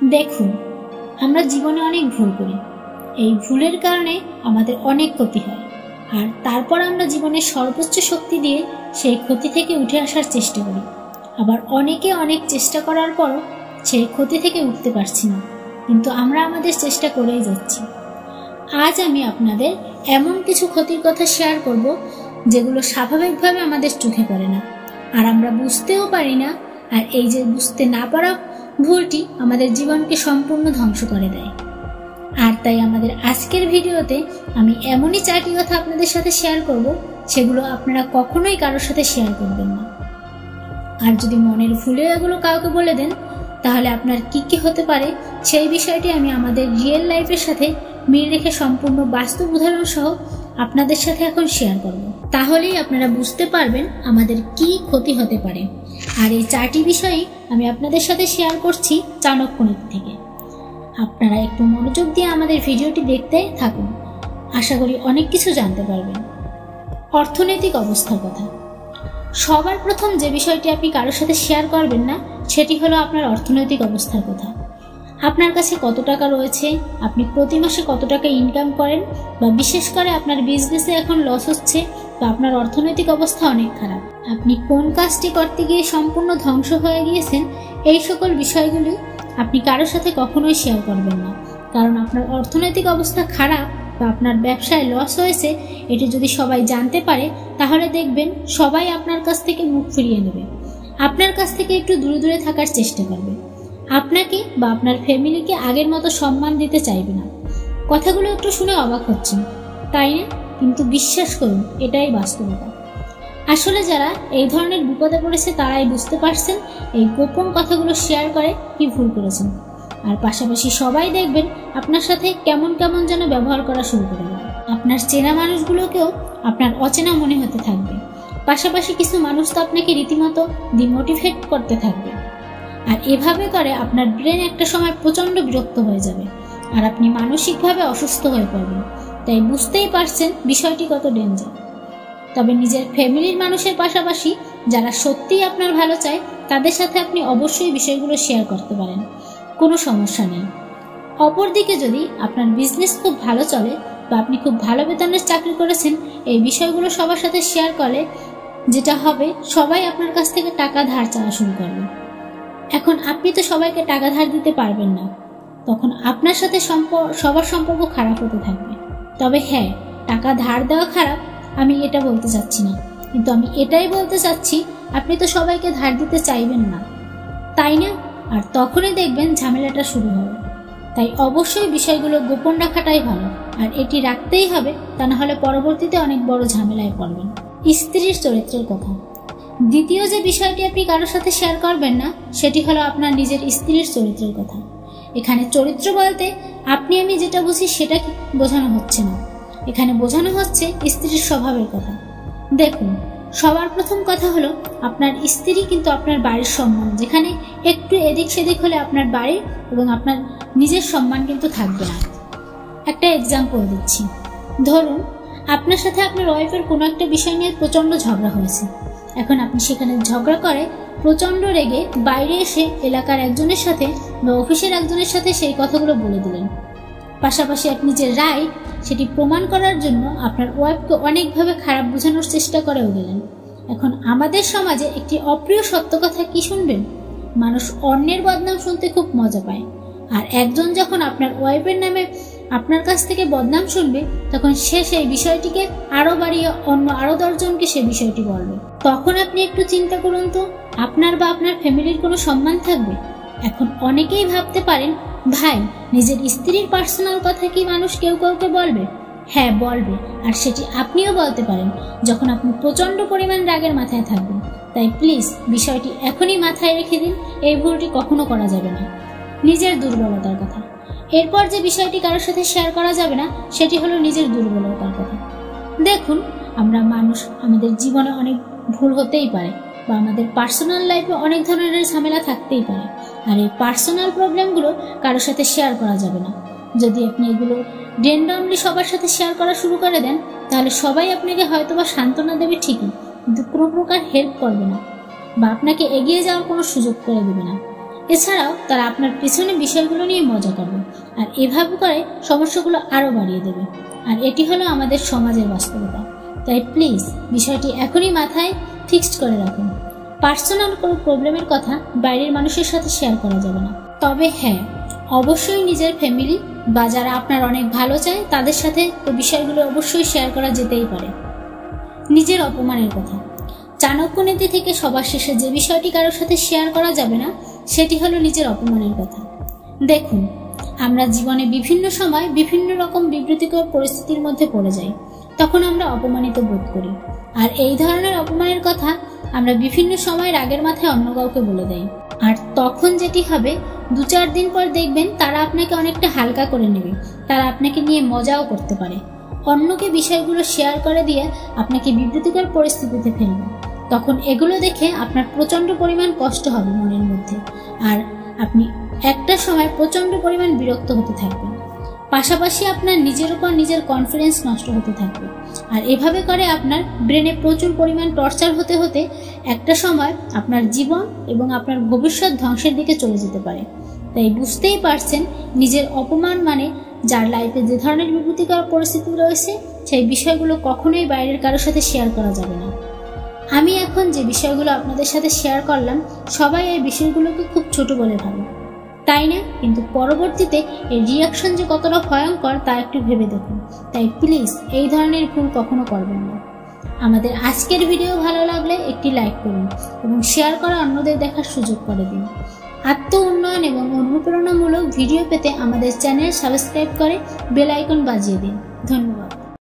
দেখুন, আমরা জীবনে অনেক ভুল করি। এই ভুলের কারণে আমাদের অনেক ক্ষতি হয়, আর তারপর আমরা জীবনের সর্বোচ্চ শক্তি দিয়ে সেই ক্ষতি থেকে উঠে আসার চেষ্টা করি। আবার অনেকে অনেক চেষ্টা করার পরও সেই ক্ষতি থেকে উঠতে পারছি না, কিন্তু আমরা আমাদের চেষ্টা করেই যাচ্ছি। আজ আমি আপনাদের এমন কিছু ক্ষতির কথা শেয়ার করব যেগুলো স্বাভাবিকভাবে আমাদের চোখে পড়ে না, আর আমরা বুঝতেও পারি না। আর এই যে বুঝতে না পারা ভুলটি আমাদের জীবনকে সম্পূর্ণ ধ্বংস করে দেয়। আর তাই আমাদের আজকের ভিডিওতে আমি এমনই 4টি কথা আপনাদের সাথে শেয়ার করব, সেগুলো আপনারা কখনোই কারোর সাথে শেয়ার করবেন না। আর যদি মনের ভুলেও এগুলো কাউকে বলে দেন, তাহলে আপনার কি হতে পারে সেই বিষয়টি আমি আমাদের রিয়েল লাইফের সাথে মিল রেখে সম্পূর্ণ বাস্তব উদাহরণ সহ আপনাদের সাথে এখন শেয়ার করব। তাহলেই আপনারা বুঝতে পারবেন আমাদের কি ক্ষতি হতে পারে। আর এই 4টি বিষয়ই আমি আপনাদের সাথে শেয়ার করছি চাণক্যনীতি থেকে। আপনারা একটু মনোযোগ দিয়ে আমাদের ভিডিওটি দেখতে থাকুন, আশা করি অনেক কিছু জানতে পারবেন। অর্থনৈতিক অবস্থার কথা। সবার প্রথম যে বিষয়টি আপনি কারোর সাথে শেয়ার করবেন না, সেটি হলো আপনার অর্থনৈতিক অবস্থার কথা। আপনার কাছে কত টাকা রয়েছে, আপনি প্রতি মাসে কত টাকা ইনকাম করেন, বা বিশেষ করে আপনার বিজনেসে এখন লস হচ্ছে, বা আপনার অর্থনৈতিক অবস্থা অনেক খারাপ, আপনি কোন কাজটি করতে গিয়ে সম্পূর্ণ ধ্বংস হয়ে গিয়েছেন, এই সকল বিষয়গুলি আপনি কারোর সাথে কখনোই শেয়ার করবেন না। কারণ আপনার অর্থনৈতিক অবস্থা খারাপ বা আপনার ব্যবসায় লস হয়েছে, এটি যদি সবাই জানতে পারে, তাহলে দেখবেন সবাই আপনার কাছ থেকে মুখ ফিরিয়ে নেবে, আপনার কাছ থেকে একটু দূরে দূরে থাকার চেষ্টা করবে, আপনাকে বা আপনার ফ্যামিলিকে আগের মতো সম্মান দিতে চাইবে না। কথাগুলো একটু শুনে অবাক হচ্ছেন, তাই না? কিন্তু বিশ্বাস করুন, এটাই বাস্তবতা। আসলে যারা এই ধরনের বিপদে পড়েছে তারাই বুঝতে পারছেন এই গোপন কথাগুলো শেয়ার করে কি ভুল করেছেন। আর পাশাপাশি সবাই দেখবেন আপনার সাথে কেমন কেমন যেন ব্যবহার করা শুরু করে দেবে। আপনার চেনা মানুষগুলোকেও আপনার অচেনা মনে হতে থাকবে। পাশাপাশি কিছু মানুষ তো আপনাকে রীতিমতো ডিমোটিভেট করতে থাকবে। আর এভাবে করে আপনার ব্রেন একটা সময় প্রচণ্ড বিরক্ত হয়ে যাবে, আর আপনি মানসিকভাবে অসুস্থ হয়ে পড়বেন। তাই বুঝতেই পারছেন বিষয়টি কত ডেঞ্জার। তবে নিজের ফ্যামিলির মানুষের পাশাপাশি যারা সত্যিই আপনার ভালো চায়, তাদের সাথে আপনি অবশ্যই বিষয়গুলো শেয়ার করতে পারেন, কোনো সমস্যা নেই। অপরদিকে যদি আপনার বিজনেস খুব ভালো চলে বা আপনি খুব ভালো বেতনের চাকরি করেছেন, এই বিষয়গুলো সবার সাথে শেয়ার করলে যেটা হবে, সবাই আপনার কাছ থেকে টাকা ধার চাওয়া শুরু করবে। এখন আপনি তো সবাইকে টাকা ধার দিতে পারবেন না, তখন আপনার সাথে সবার সম্পর্ক খারাপ হতে থাকবে। তবে হ্যাঁ, টাকা ধার দেওয়া খারাপ আমি এটা বলতে চাচ্ছি না, কিন্তু আমি এটাই বলতে চাচ্ছি আপনি তো সবাইকে ধার দিতে চাইবেন না, তাই না? আর তখনই দেখবেন ঝামেলাটা শুরু হবে। তাই অবশ্যই বিষয়গুলো গোপন রাখাটাই ভালো, আর এটি রাখতেই হবে, তা না হলে পরবর্তীতে অনেক বড় ঝামেলায় পড়বেন। স্ত্রীর চরিত্রের কথা। দ্বিতীয় যে বিষয়টি আপনি কারোর সাথে শেয়ার করবেন না, সেটি হলো আপনার নিজের স্ত্রীর চরিত্রের কথা। এখানে চরিত্র বলতে আপনি আমি যেটা বুঝি সেটা বোঝানো হচ্ছে না, এখানে বোঝানো হচ্ছে স্ত্রীর স্বভাবের কথা। দেখুন, সবার প্রথম কথা হলো আপনার স্ত্রী কিন্তু আপনার বাড়ির সম্মান, যেখানে একটু এদিক সেদিক হলে আপনার বাড়ির এবং আপনার নিজের সম্মান কিন্তু থাকবে না। একটা এক্সাম্পল দিচ্ছি। ধরুন, আপনার সাথে আপনার ওয়াইফের কোনো একটা বিষয় নিয়ে প্রচণ্ড ঝগড়া হয়েছে। এখন আপনি সেখানে ঝগড়া করে প্রচণ্ড রেগে বাইরে এসে এলাকার একজনের সাথে বা অফিসের একজনের সাথে সেই কথাগুলো বলে দিলেন। পাশাপাশি আপনি যে রাইট সেটি প্রমাণ করার জন্য আপনার ওয়াইফকে অনেকভাবে খারাপ বোঝানোর চেষ্টা করেও গেলেন। এখন আমাদের সমাজে একটি অপ্রিয় সত্য কথা কি শুনবেন? মানুষ অন্যের বদনাম শুনতে খুব মজা পায়, আর একজন যখন আপনার ওয়াইফের নামে আপনার কাছ থেকে বদনাম শুনবে, তখন সে সেই বিষয়টিকে আরো বাড়িয়ে অন্য আরো 10 জনকে সে বিষয়টি বলবে। তখন আপনি একটু চিন্তা করুন তো, আপনার বা আপনার ফ্যামিলির কোনো সম্মান থাকবে? এখন অনেকেই ভাবতে পারেন, ভাই, নিজের স্ত্রীর পার্সোনাল কথা কি মানুষ কেউ কাউকে বলবে? হ্যাঁ, বলবে, আর সেটি আপনিও বলতে পারেন যখন আপনি প্রচন্ড পরিমাণ রাগের মাথায় থাকবেন। তাই প্লিজ বিষয়টি এখনই মাথায় রেখে দিন, এই ভুলটি কখনো করা যাবে না। নিজের দুর্বলতার কথা। এরপর যে বিষয়টি কারোর সাথে শেয়ার করা যাবে না, সেটি হলো নিজের দুর্বলতার কথা। দেখুন, আমরা মানুষ, আমাদের জীবনে অনেক ভুল হতেই পারে, বা আমাদের পার্সোনাল লাইফে অনেক ধরনের ঝামেলা থাকতেই পারে, আর এই পার্সোনাল প্রবলেমগুলো কারোর সাথে শেয়ার করা যাবে না। যদি আপনি এগুলো র্যান্ডমলি সবার সাথে শেয়ার করা শুরু করে দেন, তাহলে সবাই আপনাকে হয়তোবা সান্ত্বনা দেবে ঠিকই, কিন্তু কোনো প্রকার হেল্প করবে না বা আপনাকে এগিয়ে যাওয়ার কোনো সুযোগ করে দেবে না। এছাড়াও তারা আপনার পিছনে বিষয়গুলো নিয়ে মজা করবে আর এভাবে করে সমস্যাগুলো আরও বাড়িয়ে দেবে। আর এটি হলো আমাদের সমাজের বাস্তবতা। তাই প্লিজ বিষয়টি এখনই মাথায় ফিক্সড করে রাখুন। পার্সোনাল কোনো প্রবলেমের কথা বাইরের মানুষের সাথে শেয়ার করা যাবে না। তবে হ্যাঁ, অবশ্যই নিজের ফ্যামিলি বা যারা আপনার অনেক ভালো চায় তাদের সাথে তো বিষয়গুলো অবশ্যই শেয়ার করা যেতেই পারে। নিজের অপমানের কথা। চাণক্য নীতি থেকে সবার শেষে যে বিষয়টি কারোর সাথে শেয়ার করা যাবে না সেটি হলো নিজের অপমানের কথা। দেখুন, আমরা জীবনে বিভিন্ন সময় বিভিন্ন রকম বিব্রতিকর পরিস্থিতির মধ্যে পড়ে যাই, তখন আমরা অপমানিত বোধ করি। আর এই ধরনের অপমানের কথা আমরা বিভিন্ন সময় রাগের মাথায় অন্য কাউকে বলে দেই। আর তখন যেটি হবে, 2-4 দিন পর দেখবেন তারা আপনাকে অনেকটা হালকা করে নেবে, তারা আপনাকে নিয়ে মজাও করতে পারে। অন্যকে বিষয়গুলো শেয়ার করে দিয়ে আপনাকে বিব্রতিকর পরিস্থিতিতে ফেলবে। তখন এগুলো দেখে আপনার প্রচণ্ড পরিমাণ কষ্ট হবে মনের মধ্যে, আর আপনি একটা সময় প্রচণ্ড পরিমাণ বিরক্ত হতে থাকবেন। পাশাপাশি আপনার নিজের উপর নিজের কনফিডেন্স নষ্ট হতে থাকবে। আর এভাবে করে আপনার ব্রেনে প্রচুর পরিমাণ টর্চার হতে হতে একটা সময় আপনার জীবন এবং আপনার ভবিষ্যৎ ধ্বংসের দিকে চলে যেতে পারে। তাই বুঝতেই পারছেন, নিজের অপমান মানে যার লাইফে যে ধরনের বিব্রতিকর পরিস্থিতি রয়েছে সেই বিষয়গুলো কখনোই বাইরের কারোর সাথে শেয়ার করা যাবে না। আমি এখন যে বিষয়গুলো আপনাদের সাথে শেয়ার করলাম, সবাই এই বিষয়গুলোকে খুব ছোট বলে ভাবে, তাই না? কিন্তু পরবর্তীতে এর রিয়াকশন যে কতটা ভয়ঙ্কর তা একটু ভেবে দেখুন। তাই প্লিজ এই ধরনের ভুল কখনো করবেন না। আমাদের আজকের ভিডিও ভালো লাগলে একটি লাইক করুন এবং শেয়ার করা অন্যদের দেখার সুযোগ করে দিন। আত্ম উন্নয়ন এবং অনুপ্রেরণামূলক ভিডিও পেতে আমাদের চ্যানেল সাবস্ক্রাইব করে বেল আইকন বাজিয়ে দিন। ধন্যবাদ।